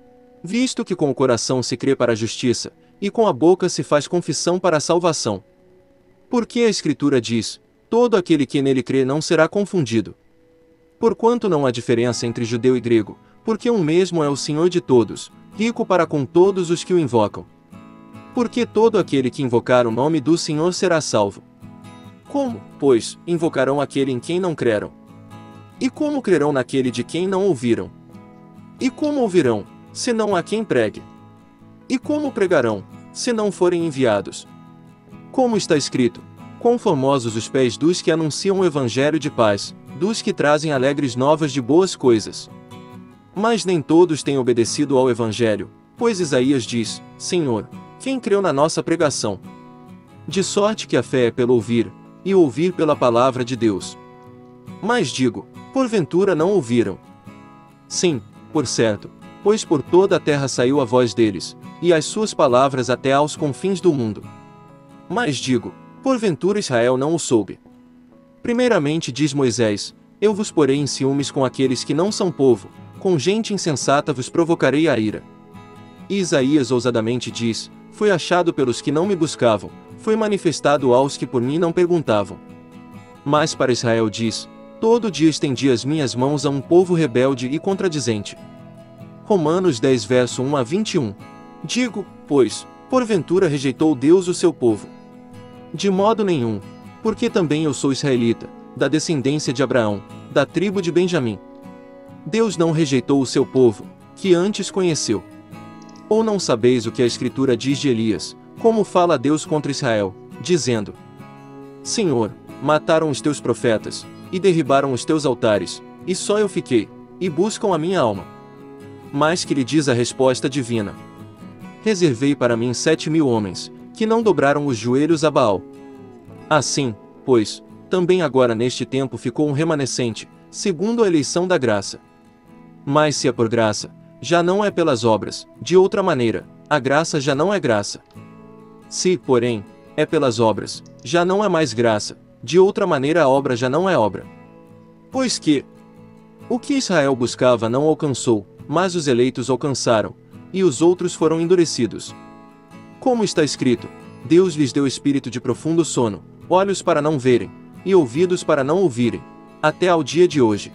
Visto que com o coração se crê para a justiça, e com a boca se faz confissão para a salvação. Porque a Escritura diz: todo aquele que nele crê não será confundido. Porquanto não há diferença entre judeu e grego, porque um mesmo é o Senhor de todos, rico para com todos os que o invocam. Porque todo aquele que invocar o nome do Senhor será salvo. Como, pois, invocarão aquele em quem não creram? E como crerão naquele de quem não ouviram? E como ouvirão, se não há quem pregue? E como pregarão, se não forem enviados? Como está escrito: quão formosos os pés dos que anunciam o evangelho de paz, dos que trazem alegres novas de boas coisas. Mas nem todos têm obedecido ao evangelho, pois Isaías diz: Senhor, quem creu na nossa pregação? De sorte que a fé é pelo ouvir, e o ouvir pela palavra de Deus. Mas digo, porventura não ouviram? Sim, por certo, pois por toda a terra saiu a voz deles, e as suas palavras até aos confins do mundo. Mas digo, porventura Israel não o soube. Primeiramente diz Moisés, eu vos porei em ciúmes com aqueles que não são povo, com gente insensata vos provocarei a ira. E Isaías ousadamente diz, foi achado pelos que não me buscavam, foi manifestado aos que por mim não perguntavam. Mas para Israel diz, todo dia estendi as minhas mãos a um povo rebelde e contradizente. Romanos dez verso um a vinte e um. Digo, pois, porventura rejeitou Deus o seu povo? De modo nenhum, porque também eu sou israelita, da descendência de Abraão, da tribo de Benjamim. Deus não rejeitou o seu povo, que antes conheceu. Ou não sabeis o que a Escritura diz de Elias, como fala Deus contra Israel, dizendo: Senhor, mataram os teus profetas, e derribaram os teus altares, e só eu fiquei, e buscam a minha alma. Mas que lhe diz a resposta divina: reservei para mim sete mil homens, que não dobraram os joelhos a Baal. Assim, pois, também agora neste tempo ficou um remanescente, segundo a eleição da graça. Mas se é por graça, já não é pelas obras, de outra maneira, a graça já não é graça. Se, porém, é pelas obras, já não é mais graça, de outra maneira a obra já não é obra. Pois que o que Israel buscava não alcançou, mas os eleitos alcançaram, e os outros foram endurecidos. Como está escrito, Deus lhes deu espírito de profundo sono, olhos para não verem, e ouvidos para não ouvirem, até ao dia de hoje.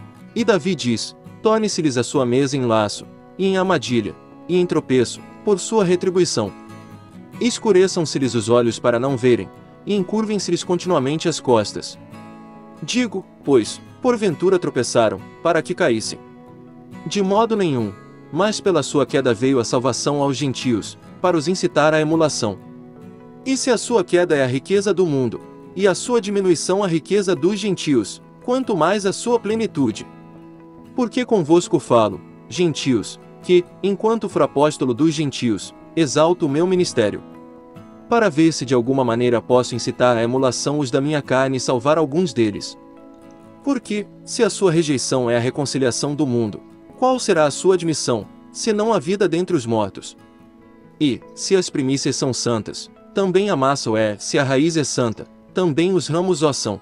E Davi diz, torne-se-lhes a sua mesa em laço, e em armadilha, e em tropeço, por sua retribuição. Escureçam-se-lhes os olhos para não verem, e encurvem-se-lhes continuamente as costas. Digo, pois, porventura tropeçaram, para que caíssem. De modo nenhum, mas pela sua queda veio a salvação aos gentios, para os incitar à emulação. E se a sua queda é a riqueza do mundo, e a sua diminuição a riqueza dos gentios, quanto mais a sua plenitude. Porque convosco falo, gentios, que, enquanto for apóstolo dos gentios, exalto o meu ministério. Para ver se de alguma maneira posso incitar à emulação os da minha carne e salvar alguns deles. Porque, se a sua rejeição é a reconciliação do mundo, qual será a sua admissão, senão a vida dentre os mortos? E, se as primícias são santas, também a massa o é, se a raiz é santa, também os ramos o são.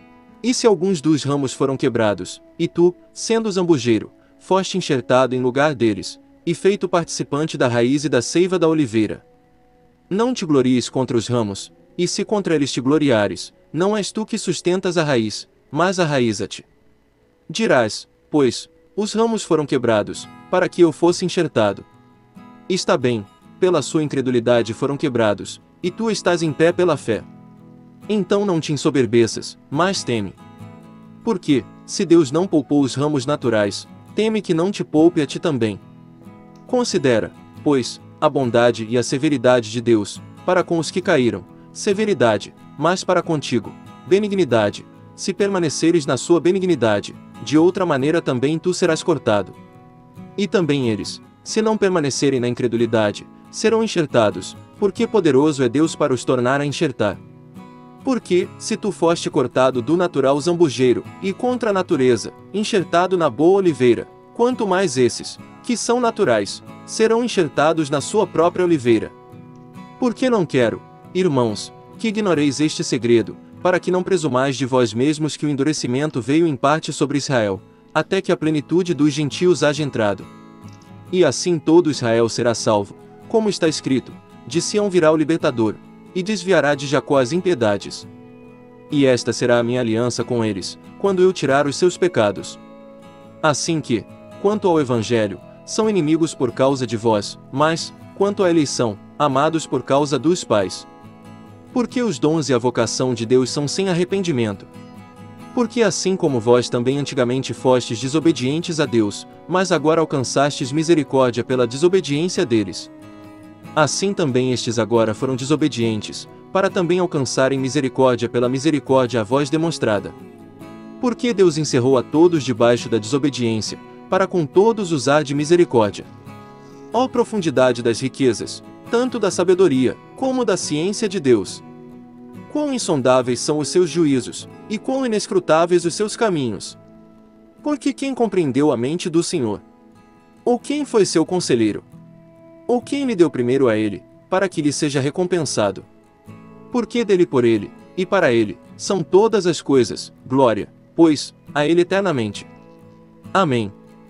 E se alguns dos ramos foram quebrados, e tu, sendo zambujeiro, foste enxertado em lugar deles, e feito participante da raiz e da seiva da oliveira. Não te glories contra os ramos, e se contra eles te gloriares, não és tu que sustentas a raiz, mas a raiz a ti. Dirás, pois, os ramos foram quebrados, para que eu fosse enxertado. Está bem, pela sua incredulidade foram quebrados, e tu estás em pé pela fé. Então não te ensoberbeças, mas teme. Porque, se Deus não poupou os ramos naturais, teme que não te poupe a ti também. Considera, pois, a bondade e a severidade de Deus, para com os que caíram, severidade, mas para contigo, benignidade, se permaneceres na sua benignidade, de outra maneira também tu serás cortado. E também eles, se não permanecerem na incredulidade, serão enxertados, porque poderoso é Deus para os tornar a enxertar. Porque, se tu foste cortado do natural zambujeiro, e contra a natureza, enxertado na boa oliveira, quanto mais esses, que são naturais, serão enxertados na sua própria oliveira. Porque não quero, irmãos, que ignoreis este segredo, para que não presumais de vós mesmos que o endurecimento veio em parte sobre Israel, até que a plenitude dos gentios haja entrado. E assim todo Israel será salvo, como está escrito, de Sião virá o libertador, e desviará de Jacó as impiedades. E esta será a minha aliança com eles, quando eu tirar os seus pecados. Assim que, quanto ao Evangelho, são inimigos por causa de vós, mas, quanto à eleição, amados por causa dos pais. Porque os dons e a vocação de Deus são sem arrependimento. Porque assim como vós também antigamente fostes desobedientes a Deus, mas agora alcançastes misericórdia pela desobediência deles. Assim também estes agora foram desobedientes, para também alcançarem misericórdia pela misericórdia a vós demonstrada. Porque Deus encerrou a todos debaixo da desobediência, para com todos usar de misericórdia. Ó profundidade das riquezas, tanto da sabedoria, como da ciência de Deus! Quão insondáveis são os seus juízos, e quão inescrutáveis os seus caminhos! Porque quem compreendeu a mente do Senhor? Ou quem foi seu conselheiro? Ou quem lhe deu primeiro a ele, para que lhe seja recompensado? Porque dele, por ele, e para ele, são todas as coisas, glória, pois, a ele eternamente. Amém.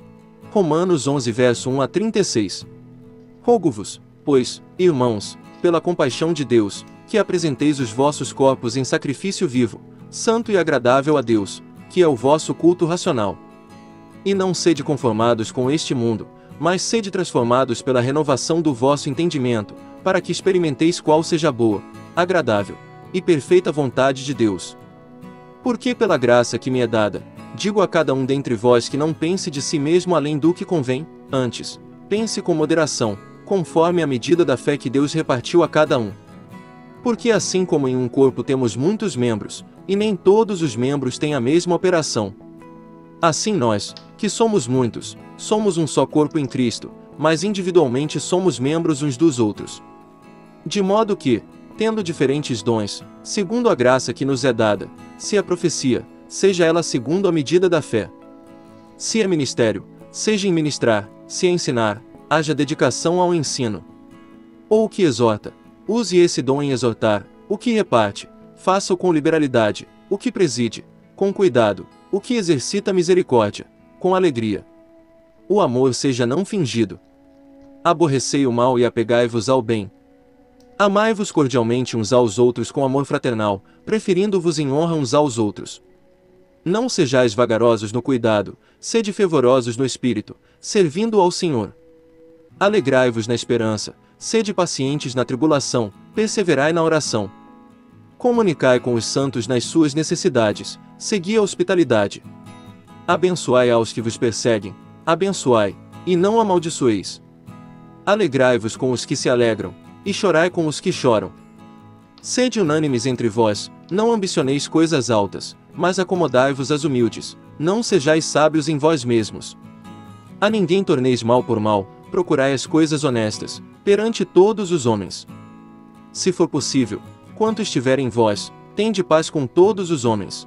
Romanos onze, verso um a trinta e seis. Rogo-vos, pois, irmãos, pela compaixão de Deus, que apresenteis os vossos corpos em sacrifício vivo, santo e agradável a Deus, que é o vosso culto racional. E não sede conformados com este mundo, mas sede transformados pela renovação do vosso entendimento, para que experimenteis qual seja a boa, agradável e perfeita vontade de Deus. Porque pela graça que me é dada, digo a cada um dentre vós que não pense de si mesmo além do que convém, antes, pense com moderação, conforme a medida da fé que Deus repartiu a cada um. Porque assim como em um corpo temos muitos membros, e nem todos os membros têm a mesma operação, assim nós, que somos muitos, somos um só corpo em Cristo, mas individualmente somos membros uns dos outros. De modo que, tendo diferentes dons, segundo a graça que nos é dada, se a profecia, seja ela segundo a medida da fé. Se é ministério, seja em ministrar, se é ensinar, haja dedicação ao ensino. Ou o que exorta, use esse dom em exortar, o que reparte, faça-o com liberalidade, o que preside, com cuidado, o que exercita misericórdia, com alegria. O amor seja não fingido. Aborrecei o mal e apegai-vos ao bem. Amai-vos cordialmente uns aos outros com amor fraternal, preferindo-vos em honra uns aos outros. Não sejais vagarosos no cuidado, sede fervorosos no espírito, servindo ao Senhor. Alegrai-vos na esperança, sede pacientes na tribulação, perseverai na oração. Comunicai com os santos nas suas necessidades, segui a hospitalidade. Abençoai aos que vos perseguem, abençoai, e não amaldiçoeis. Alegrai-vos com os que se alegram, e chorai com os que choram. Sede unânimes entre vós, não ambicioneis coisas altas, mas acomodai-vos às humildes, não sejais sábios em vós mesmos. A ninguém torneis mal por mal, procurai as coisas honestas, perante todos os homens. Se for possível, quanto estiver em vós, tende paz com todos os homens.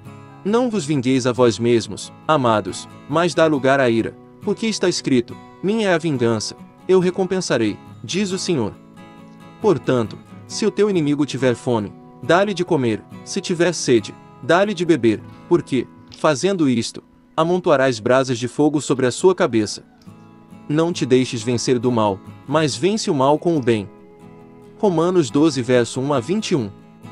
Não vos vingueis a vós mesmos, amados, mas dá lugar à ira, porque está escrito, minha é a vingança, eu recompensarei, diz o Senhor. Portanto, se o teu inimigo tiver fome, dá-lhe de comer, se tiver sede, dá-lhe de beber, porque, fazendo isto, amontoarás brasas de fogo sobre a sua cabeça. Não te deixes vencer do mal, mas vence o mal com o bem. Romanos doze, verso um a vinte e um.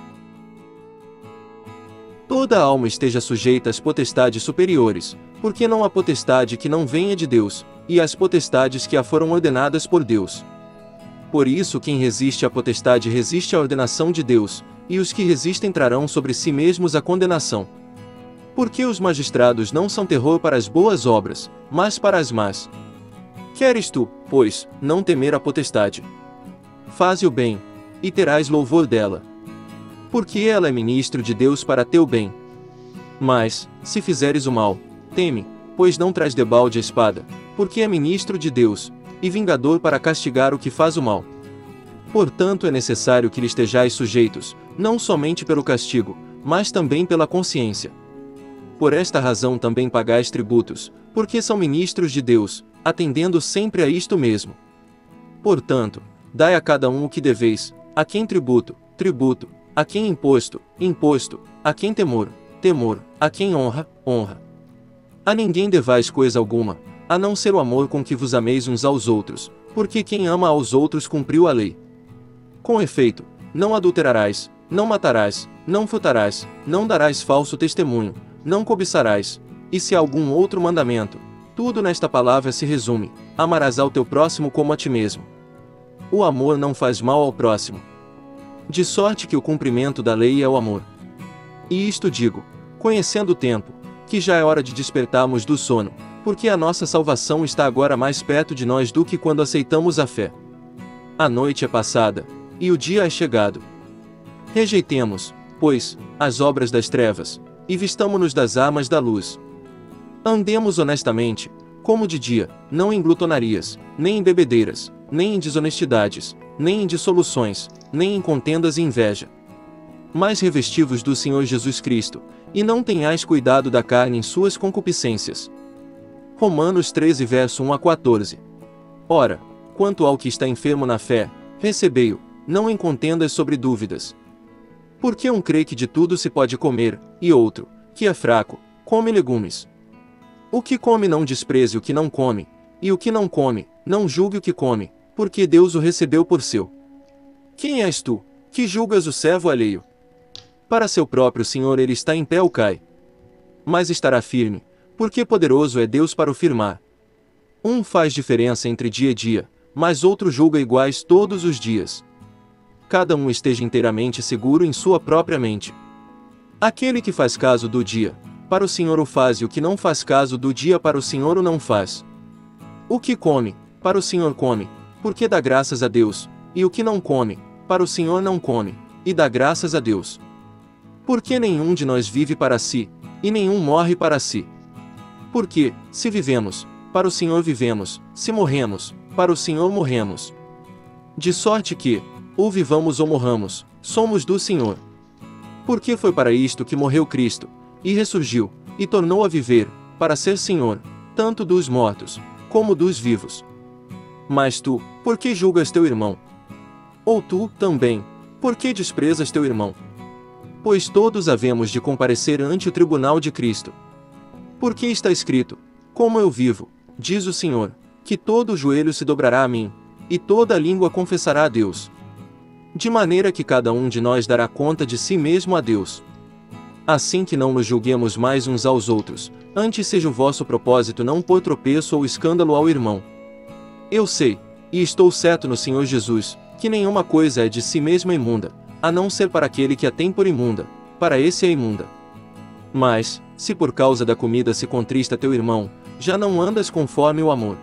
Toda a alma esteja sujeita às potestades superiores, porque não há potestade que não venha de Deus, e às potestades que a foram ordenadas por Deus. Por isso quem resiste à potestade resiste à ordenação de Deus, e os que resistem trarão sobre si mesmos a condenação. Porque os magistrados não são terror para as boas obras, mas para as más. Queres tu, pois, não temer a potestade? Faze o bem, e terás louvor dela. Porque ela é ministro de Deus para teu bem. Mas, se fizeres o mal, teme, pois não traz debalde a espada, porque é ministro de Deus, e vingador para castigar o que faz o mal. Portanto é necessário que lhe estejais sujeitos, não somente pelo castigo, mas também pela consciência. Por esta razão também pagais tributos, porque são ministros de Deus, atendendo sempre a isto mesmo. Portanto, dai a cada um o que deveis, a quem tributo, tributo, a quem imposto, imposto, a quem temor, temor, a quem honra, honra. A ninguém devais coisa alguma, a não ser o amor com que vos ameis uns aos outros, porque quem ama aos outros cumpriu a lei. Com efeito, não adulterarás, não matarás, não furtarás, não darás falso testemunho, não cobiçarás, e se há algum outro mandamento, tudo nesta palavra se resume: amarás ao teu próximo como a ti mesmo. O amor não faz mal ao próximo. De sorte que o cumprimento da lei é o amor. E isto digo, conhecendo o tempo, que já é hora de despertarmos do sono, porque a nossa salvação está agora mais perto de nós do que quando aceitamos a fé. A noite é passada, e o dia é chegado. Rejeitemos, pois, as obras das trevas, e vistamo-nos das armas da luz. Andemos honestamente, como de dia, não em glutonarias, nem em bebedeiras, nem em desonestidades, nem em dissoluções, nem em contendas e inveja. Mas revesti-vos do Senhor Jesus Cristo, e não tenhais cuidado da carne em suas concupiscências. Romanos treze, verso um a quatorze. Ora, quanto ao que está enfermo na fé, recebei-o, não em contendas sobre dúvidas. Porque um crê que de tudo se pode comer, e outro, que é fraco, come legumes. O que come não despreze o que não come, e o que não come, não julgue o que come, porque Deus o recebeu por seu. Quem és tu, que julgas o servo alheio? Para seu próprio Senhor ele está em pé ou cai. Mas estará firme, porque poderoso é Deus para o firmar. Um faz diferença entre dia e dia, mas outro julga iguais todos os dias. Cada um esteja inteiramente seguro em sua própria mente. Aquele que faz caso do dia, para o Senhor o faz, e o que não faz caso do dia para o Senhor o não faz. O que come, para o Senhor come, porque dá graças a Deus, e o que não come, para o Senhor não come, e dá graças a Deus. Porque nenhum de nós vive para si, e nenhum morre para si. Porque, se vivemos, para o Senhor vivemos, se morremos, para o Senhor morremos. De sorte que, ou vivamos ou morramos, somos do Senhor. Porque foi para isto que morreu Cristo, e ressurgiu, e tornou a viver, para ser Senhor, tanto dos mortos, como dos vivos. Mas tu, por que julgas teu irmão? Ou tu, também, por que desprezas teu irmão? Pois todos havemos de comparecer ante o tribunal de Cristo. Porque está escrito, como eu vivo, diz o Senhor, que todo joelho se dobrará a mim, e toda língua confessará a Deus. De maneira que cada um de nós dará conta de si mesmo a Deus. Assim que não nos julguemos mais uns aos outros, antes seja o vosso propósito não pôr tropeço ou escândalo ao irmão. Eu sei, e estou certo no Senhor Jesus, que nenhuma coisa é de si mesma imunda, a não ser para aquele que a tem por imunda, para esse é imunda. Mas, se por causa da comida se contrista teu irmão, já não andas conforme o amor.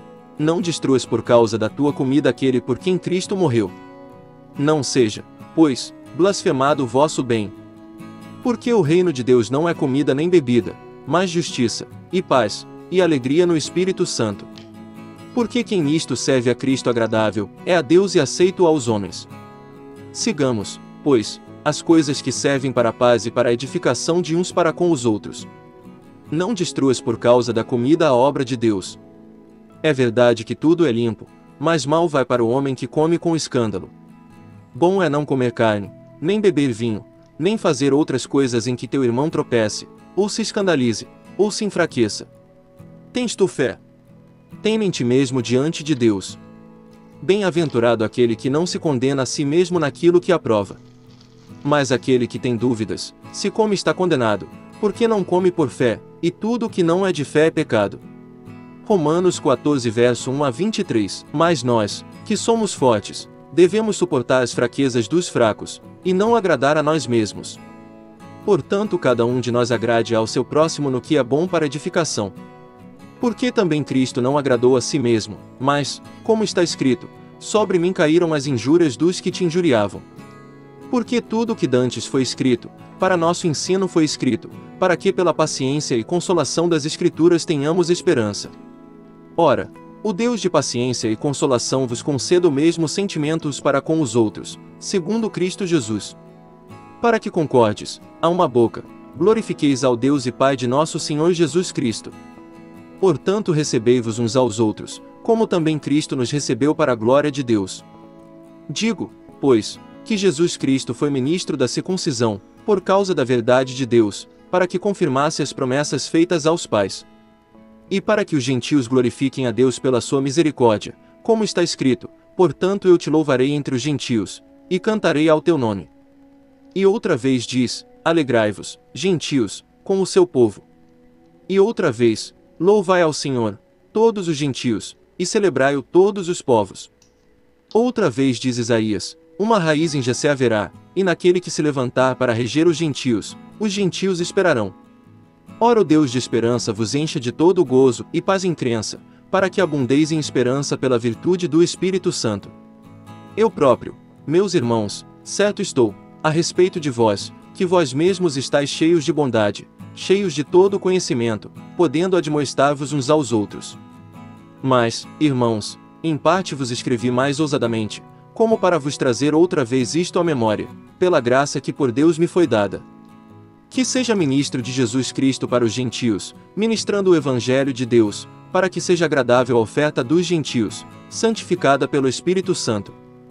Não destruas por causa da tua comida aquele por quem Cristo morreu. Não seja, pois, blasfemado o vosso bem. Porque o reino de Deus não é comida nem bebida, mas justiça, e paz, e alegria no Espírito Santo. Porque quem nisto serve a Cristo agradável, é a Deus e aceito aos homens. Sigamos, pois, as coisas que servem para a paz e para a edificação de uns para com os outros. Não destruas por causa da comida a obra de Deus. É verdade que tudo é limpo, mas mal vai para o homem que come com escândalo. Bom é não comer carne, nem beber vinho, nem fazer outras coisas em que teu irmão tropece, ou se escandalize, ou se enfraqueça. Tens tu fé? Tem em ti mesmo diante de Deus. Bem-aventurado aquele que não se condena a si mesmo naquilo que aprova. Mas aquele que tem dúvidas, se come está condenado, porque não come por fé, e tudo o que não é de fé é pecado. Romanos quatorze verso um a vinte e três. Mas nós, que somos fortes, devemos suportar as fraquezas dos fracos, e não agradar a nós mesmos. Portanto cada um de nós agrade ao seu próximo no que é bom para edificação. Porque também Cristo não agradou a si mesmo, mas, como está escrito, sobre mim caíram as injúrias dos que te injuriavam. Porque tudo o que dantes foi escrito, para nosso ensino foi escrito, para que pela paciência e consolação das Escrituras tenhamos esperança. Ora, o Deus de paciência e consolação vos conceda o mesmo sentimento uns para com os outros, segundo Cristo Jesus. Para que concordes, a uma boca, glorifiqueis ao Deus e Pai de nosso Senhor Jesus Cristo. Portanto recebei-vos uns aos outros, como também Cristo nos recebeu para a glória de Deus. Digo, pois, que Jesus Cristo foi ministro da circuncisão, por causa da verdade de Deus, para que confirmasse as promessas feitas aos pais. E para que os gentios glorifiquem a Deus pela sua misericórdia, como está escrito, portanto eu te louvarei entre os gentios, e cantarei ao teu nome. E outra vez diz, alegrai-vos, gentios, com o seu povo. E outra vez, louvai ao Senhor, todos os gentios, e celebrai-o todos os povos. Outra vez diz Isaías, uma raiz em Jessé haverá, e naquele que se levantar para reger os gentios, os gentios esperarão. Ora o Deus de esperança vos encha de todo o gozo e paz em crença, para que abundeis em esperança pela virtude do Espírito Santo. Eu próprio, meus irmãos, certo estou, a respeito de vós, que vós mesmos estáis cheios de bondade, cheios de todo conhecimento, podendo admoestar-vos uns aos outros. Mas, irmãos, em parte vos escrevi mais ousadamente, como para vos trazer outra vez isto à memória, pela graça que por Deus me foi dada. Que seja ministro de Jesus Cristo para os gentios, ministrando o Evangelho de Deus, para que seja agradável a oferta dos gentios, santificada pelo Espírito Santo.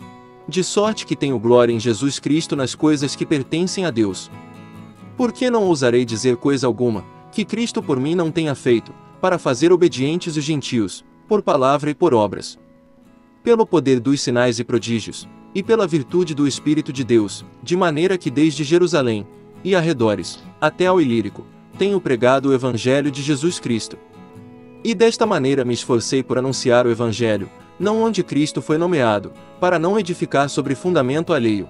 De sorte que tenho glória em Jesus Cristo nas coisas que pertencem a Deus. Por que não ousarei dizer coisa alguma, que Cristo por mim não tenha feito, para fazer obedientes os gentios, por palavra e por obras? Pelo poder dos sinais e prodígios, e pela virtude do Espírito de Deus, de maneira que desde Jerusalém, e arredores, até ao Ilírico, tenho pregado o Evangelho de Jesus Cristo. E desta maneira me esforcei por anunciar o Evangelho, não onde Cristo foi nomeado, para não edificar sobre fundamento alheio.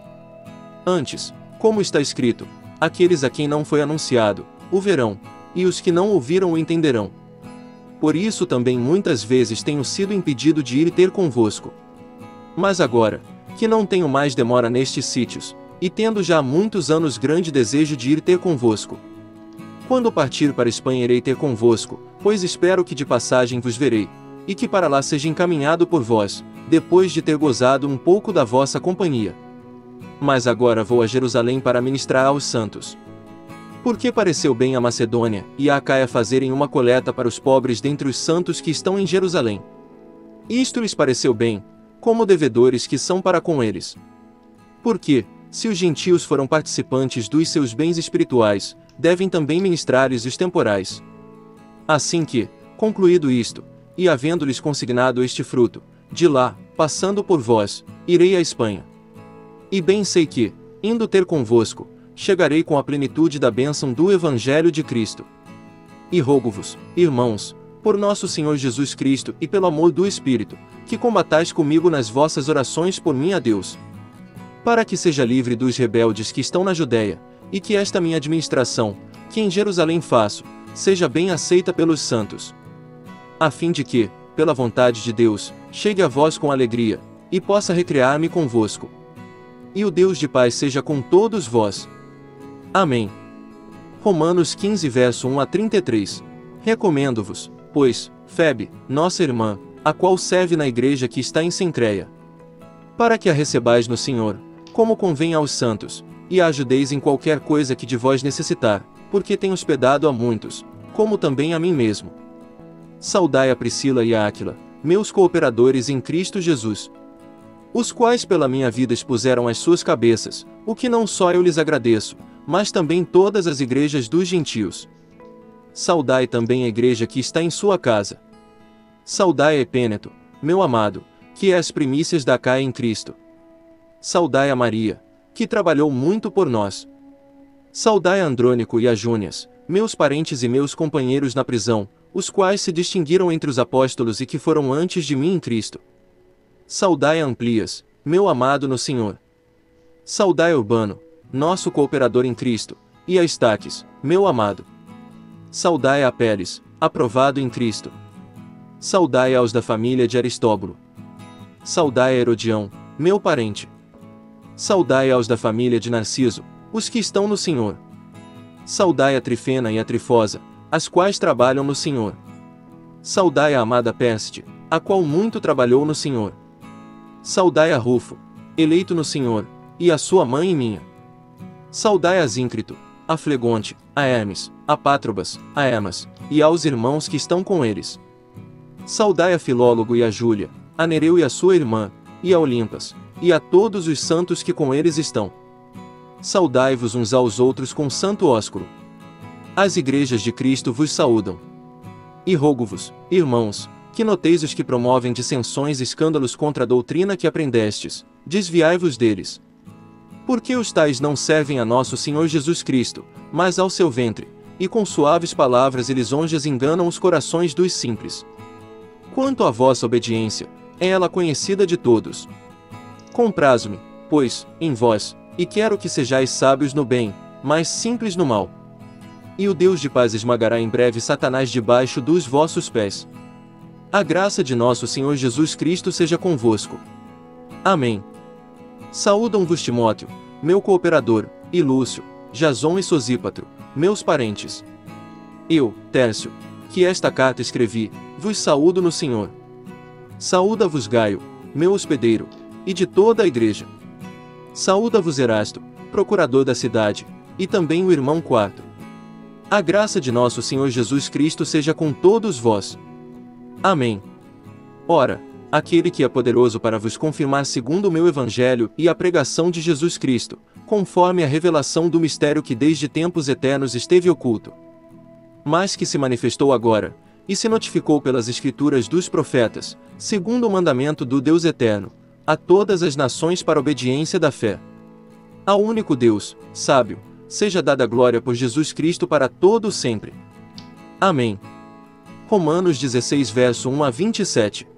Antes, como está escrito, aqueles a quem não foi anunciado, o verão, e os que não ouviram o entenderão. Por isso também muitas vezes tenho sido impedido de ir ter convosco. Mas agora, que não tenho mais demora nestes sítios, e tendo já há muitos anos grande desejo de ir ter convosco. Quando partir para Espanha irei ter convosco, pois espero que de passagem vos verei, e que para lá seja encaminhado por vós, depois de ter gozado um pouco da vossa companhia. Mas agora vou a Jerusalém para ministrar aos santos. Porque pareceu bem a Macedônia e a Acaia fazerem uma coleta para os pobres dentre os santos que estão em Jerusalém. Isto lhes pareceu bem, como devedores que são para com eles. Porque, se os gentios foram participantes dos seus bens espirituais, devem também ministrar-lhes os temporais. Assim que, concluído isto, e havendo-lhes consignado este fruto, de lá, passando por vós, irei à Espanha. E bem sei que, indo ter convosco, chegarei com a plenitude da bênção do Evangelho de Cristo. E rogo-vos, irmãos, por nosso Senhor Jesus Cristo e pelo amor do Espírito, que combatais comigo nas vossas orações por mim a Deus, para que seja livre dos rebeldes que estão na Judéia, e que esta minha administração, que em Jerusalém faço, seja bem aceita pelos santos, a fim de que, pela vontade de Deus, chegue a vós com alegria, e possa recrear-me convosco. E o Deus de paz seja com todos vós. Amém. Romanos quinze, verso um a trinta e três. Recomendo-vos, pois, Febe, nossa irmã, a qual serve na igreja que está em Cencreia, para que a recebais no Senhor, como convém aos santos, e a ajudeis em qualquer coisa que de vós necessitar, porque tem hospedado a muitos, como também a mim mesmo. Saudai a Priscila e a Áquila, meus cooperadores em Cristo Jesus, os quais pela minha vida expuseram as suas cabeças, o que não só eu lhes agradeço, mas também todas as igrejas dos gentios. Saudai também a igreja que está em sua casa. Saudai a Epêneto, meu amado, que é as primícias da Acaia em Cristo. Saudai a Maria, que trabalhou muito por nós. Saudai a Andrônico e a Júnias, meus parentes e meus companheiros na prisão, os quais se distinguiram entre os apóstolos e que foram antes de mim em Cristo. Saudai a Amplias, meu amado no Senhor. Saudai a Urbano, nosso cooperador em Cristo, e a Estaques, meu amado. Saudai a Pérez, aprovado em Cristo. Saudai aos da família de Aristóbulo. Saudai a Herodião, meu parente. Saudai aos da família de Narciso, os que estão no Senhor. Saudai a Trifena e a Trifosa, as quais trabalham no Senhor. Saudai a amada Pérside, a qual muito trabalhou no Senhor. Saudai a Rufo, eleito no Senhor, e a sua mãe e minha. Saudai a Zíncrito, a Flegonte, a Hermes, a Pátrobas, a Hermas, e aos irmãos que estão com eles. Saudai a Filólogo e a Júlia, a Nereu e a sua irmã, e a Olimpas, e a todos os santos que com eles estão. Saudai-vos uns aos outros com santo ósculo. As igrejas de Cristo vos saúdam. E rogo-vos, irmãos, que noteis os que promovem dissensões e escândalos contra a doutrina que aprendestes, desviai-vos deles. Porque os tais não servem a nosso Senhor Jesus Cristo, mas ao seu ventre, e com suaves palavras e lisonjas enganam os corações dos simples. Quanto à vossa obediência, é ela conhecida de todos. Comprazo-me, pois, em vós, e quero que sejais sábios no bem, mas simples no mal. E o Deus de paz esmagará em breve Satanás debaixo dos vossos pés. A graça de nosso Senhor Jesus Cristo seja convosco. Amém. Saúdam-vos Timóteo, meu cooperador, e Lúcio, Jason e Sosípatro, meus parentes. Eu, Tércio, que esta carta escrevi, vos saúdo no Senhor. Saúda-vos Gaio, meu hospedeiro, e de toda a igreja. Saúda-vos Erasto, procurador da cidade, e também o irmão Quarto. A graça de nosso Senhor Jesus Cristo seja com todos vós. Amém. Ora, aquele que é poderoso para vos confirmar segundo o meu evangelho e a pregação de Jesus Cristo, conforme a revelação do mistério que desde tempos eternos esteve oculto, mas que se manifestou agora, e se notificou pelas escrituras dos profetas, segundo o mandamento do Deus eterno, a todas as nações para a obediência da fé. Ao único Deus, sábio, seja dada a glória por Jesus Cristo para todo o sempre. Amém. Romanos dezesseis verso um a vinte e sete.